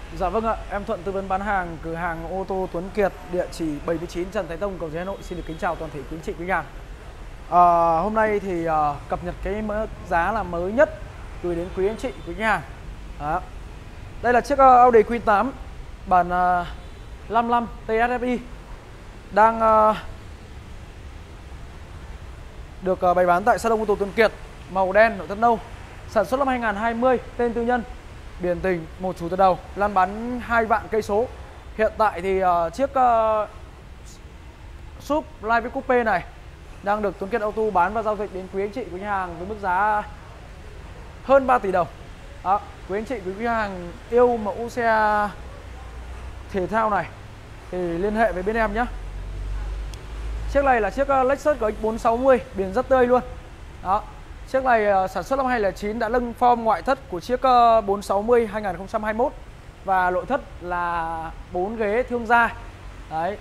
Dạ vâng ạ, em Thuận tư vấn bán hàng cửa hàng ô tô Tuấn Kiệt, địa chỉ 79 Trần Thái Tông, Cầu Giấy, Hà Nội. Xin được kính chào toàn thể quý anh chị quý khách hàng. Hôm nay thì cập nhật cái giá là mới nhất gửi đến quý anh chị quý khách hàng. Đó. Đây là chiếc Audi Q8 bản 55 TSFI đang được bày bán tại salon ô tô Tuấn Kiệt, màu đen, nội thất nâu, sản xuất năm 2020, tên tư nhân, biển tỉnh, một chủ từ đầu, lăn bánh 2 vạn cây số. Hiện tại thì chiếc SUV Live Coupe này đang được Tuấn Kiệt Auto bán và giao dịch đến quý anh chị quý khách hàng với mức giá hơn 3 tỷ đồng. Đó, quý anh chị quý khách hàng yêu mẫu xe thể thao này thì liên hệ với bên em nhé. Chiếc này là chiếc Lexus GX 460, biển rất tươi luôn. Đó. Chiếc này sản xuất năm 2009, đã lưng form ngoại thất của chiếc 460 2021 và nội thất là 4 ghế thương gia. Đấy.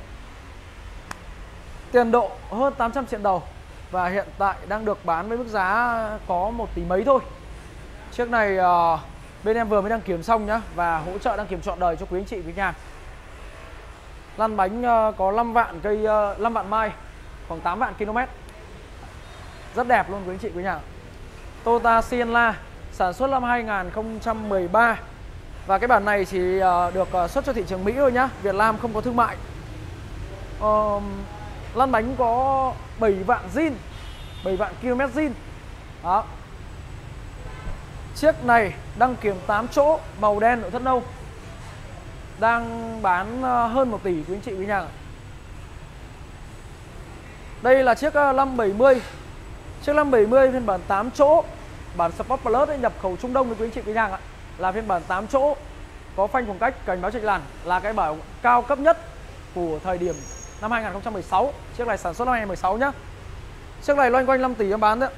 Tiền độ hơn 800 triệu đồng và hiện tại đang được bán với mức giá có 1 tỷ mấy thôi. Chiếc này bên em vừa mới đăng kiểm xong nhá, và hỗ trợ đăng kiểm trọn đời cho quý anh chị quý nhà. Lăn bánh có 5 vạn cây 5 vạn mai, khoảng 8 vạn km. Rất đẹp luôn quý anh chị quý nhà. Toyota Sienna sản xuất năm 2013 và cái bản này chỉ được xuất cho thị trường Mỹ thôi nhá, Việt Nam không có thương mại. Lăn bánh có 7 vạn zin, 7 vạn km zin. Đó. Chiếc này đăng kiểm 8 chỗ, màu đen, nội thất nâu, đang bán hơn 1 tỷ quý anh chị quý nhà. Đây là chiếc 570. Chiếc 570 phiên bản 8 chỗ, bản Sport Plus nhập khẩu Trung Đông với quý anh chị quý nhà ạ. Là phiên bản 8 chỗ, có phanh khoảng cách, cảnh báo trạch làn, là cái bản cao cấp nhất của thời điểm năm 2016. Chiếc này sản xuất năm 2016 nhá. Chiếc này loanh quanh 5 tỷ em bán đấy.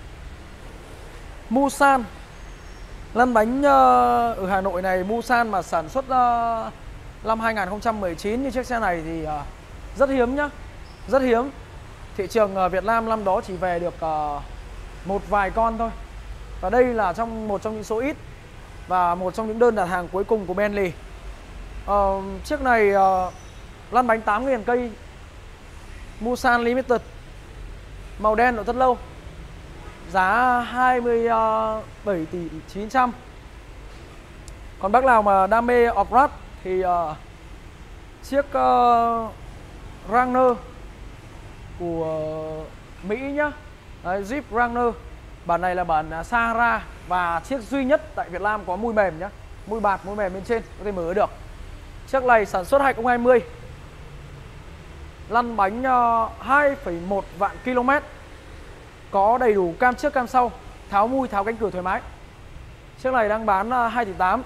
Mulsanne lăn bánh ở Hà Nội này, Mulsanne mà sản xuất năm 2019 như chiếc xe này thì rất hiếm nhá. Rất hiếm. Thị trường Việt Nam năm đó chỉ về được một vài con thôi. Và đây là một trong những số ít và một trong những đơn đặt hàng cuối cùng của Bentley. Chiếc này lăn bánh 8.000 cây, Mulsanne Limited, màu đen, nội thất lâu, giá 27 tỷ 900. Còn bác nào mà đam mê off-road thì chiếc Wrangler của Mỹ nhá. Đấy, Jeep Wrangler. Bản này là bản Sahara và chiếc duy nhất tại Việt Nam có mui mềm nhá. Mui bạt, mui mềm bên trên có thể mở được. Chiếc này sản xuất 2020. Lăn bánh 2,1 vạn km. Có đầy đủ cam trước cam sau, tháo mui, tháo cánh cửa thoải mái. Chiếc này đang bán 2 tỷ 8.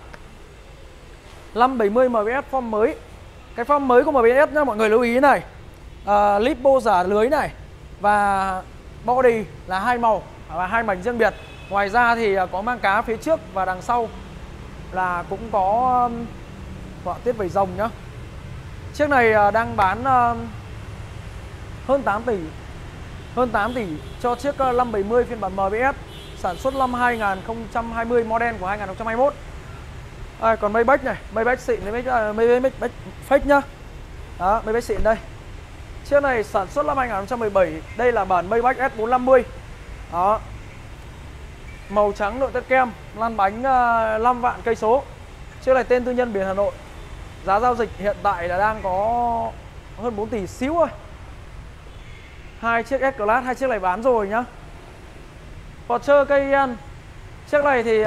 570 MBS form mới. Cái form mới của MBS nhá, mọi người lưu ý này. Lipo giả lưới này và body là 2 màu và 2 mảnh riêng biệt. Ngoài ra thì có mang cá phía trước và đằng sau là cũng có họa tiết vảy rồng nhá. Chiếc này đang bán hơn 8 tỷ. Hơn 8 tỷ cho chiếc 570 phiên bản MBS sản xuất năm 2020, model của 2021. Còn Maybach này, Maybach xịn, Maybach fake nhá. Đó, Maybach xịn đây. Chiếc này sản xuất năm 2017. Đây là bản Maybach S450. Đó. Màu trắng, nội thất kem, lăn bánh 5 vạn cây số. Chiếc này tên tư nhân, biển Hà Nội. Giá giao dịch hiện tại là đang có hơn 4 tỷ xíu thôi. 2 chiếc S-Class, 2 chiếc này bán rồi nhá. Porsche Cayenne. Chiếc này thì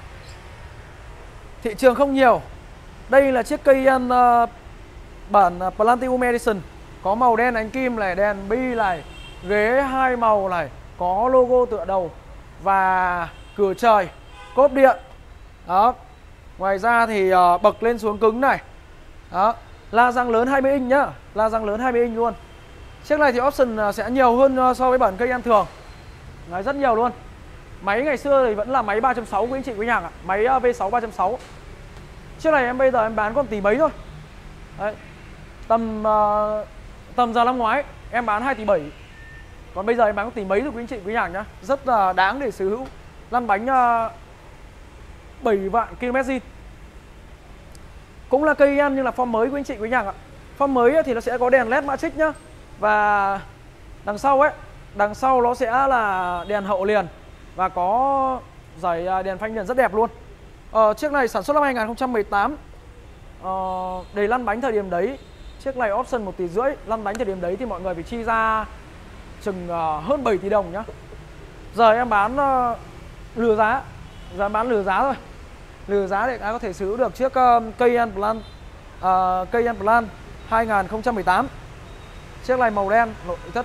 thị trường không nhiều. Đây là chiếc Cayenne bản Platinum Edition. Có màu đen ánh kim này, đèn bi này, ghế 2 màu này, có logo tựa đầu và cửa trời, cốp điện. Đó. Ngoài ra thì bậc lên xuống cứng này. Đó. La răng lớn 20 inch nhá. La răng lớn 20 inch luôn. Chiếc này thì option sẽ nhiều hơn so với bản Cayenne thường. Đấy, rất nhiều luôn. Máy ngày xưa thì vẫn là máy 3.6 quý anh chị quý nhà ạ. Máy V6 3.6. Chiếc này bây giờ em bán con tỷ mấy thôi. Đấy. Tầm giờ năm ngoái em bán 2 tỷ 7. Còn bây giờ em bán có tỷ mấy rồi quý anh chị quý nhà nhá. Rất là đáng để sở hữu. Lăn bánh 7 vạn km zin. Cũng là cây em nhưng là form mới quý anh chị quý nhà ạ. Form mới ấy, thì nó sẽ có đèn led matrix nhá. Và đằng sau ấy, đằng sau nó sẽ là đèn hậu liền và có dải đèn phanh liền rất đẹp luôn. Chiếc này sản xuất năm 2018. Để lăn bánh thời điểm đấy, chiếc này option 1,5 tỷ, lăn bánh thời điểm đấy thì mọi người phải chi ra chừng hơn 7 tỷ đồng nhá. Giờ em bán lừa giá, bán lừa giá thôi. Lừa giá để ai có thể sở hữu được chiếc Cayenne Plan, Cayenne Plan 2018. Chiếc này màu đen, nội thất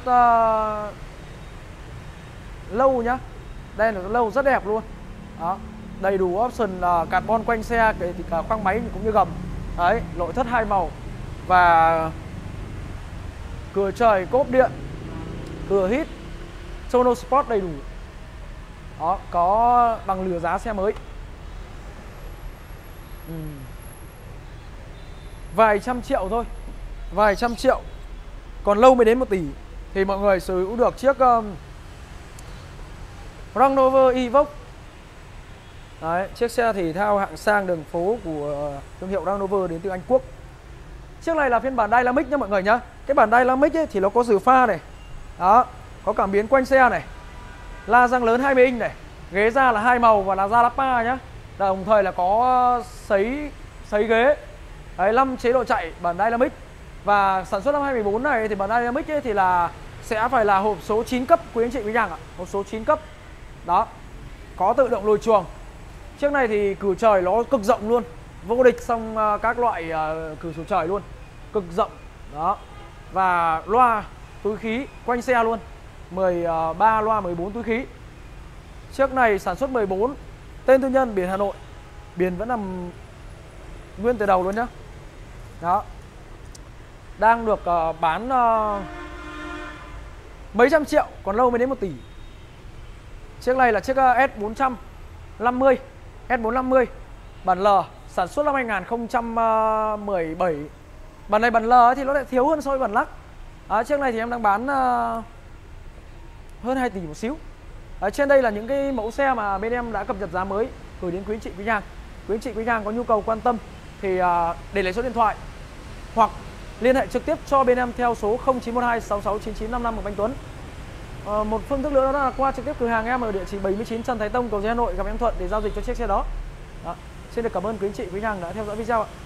lâu nhá. Đen là lâu rất đẹp luôn. Đó, đầy đủ option carbon quanh xe, kể cả khoang máy cũng như gầm. Đấy, nội thất hai màu và cửa trời cốp điện, cửa hít, Sono Sport đầy đủ. Đó, có bằng lừa giá xe mới. Vài trăm triệu thôi, vài trăm triệu, còn lâu mới đến 1 tỷ thì mọi người sở hữu được chiếc Range Rover Evoque. Đấy, chiếc xe thể thao hạng sang đường phố của thương hiệu Range Rover đến từ Anh Quốc. Chiếc này là phiên bản Dynamic nhá mọi người nhá. Cái bản Dynamic ấy thì nó có rừ pha này. Đó, có cảm biến quanh xe này, la răng lớn 20 inch này, ghế da là hai màu và là da Lapa nhá. Đồng thời là có sấy ghế. Đấy, 5 chế độ chạy bản Dynamic. Và sản xuất năm 2014 này thì bản Dynamic ấy thì là sẽ phải là hộp số 9 cấp quý anh chị quý nhà ạ. Hộp số 9 cấp. Đó, có tự động lùi chuồng. Chiếc này thì cửa trời nó cực rộng luôn, vô địch trong các loại cửa sổ trời luôn, cực rộng. Đó, và loa túi khí quanh xe luôn, 13 loa 14 túi khí. Chiếc này sản xuất 14, tên tư nhân, biển Hà Nội, biển vẫn nằm nguyên từ đầu luôn nhá. Đó, đang được bán mấy trăm triệu, còn lâu mới đến 1 tỷ. Chiếc này là chiếc S450, S450 bản L, sản xuất năm 2017. Bản này bản L thì nó lại thiếu hơn so với bản lắc. Chiếc này thì em đang bán hơn 2 tỷ một xíu. Trên đây là những cái mẫu xe mà bên em đã cập nhật giá mới gửi đến quý anh chị quý nhà. Quý anh chị quý nhà có nhu cầu quan tâm thì để lấy số điện thoại hoặc liên hệ trực tiếp cho bên em theo số 0912 669955 của anh Tuấn. Một phương thức nữa đó là qua trực tiếp cửa hàng em ở địa chỉ 79 Trần Thái Tông, Cầu Giấy, Hà Nội, gặp em Thuận để giao dịch cho chiếc xe đó. Xin được cảm ơn quý anh chị quý nhà đã theo dõi video ạ.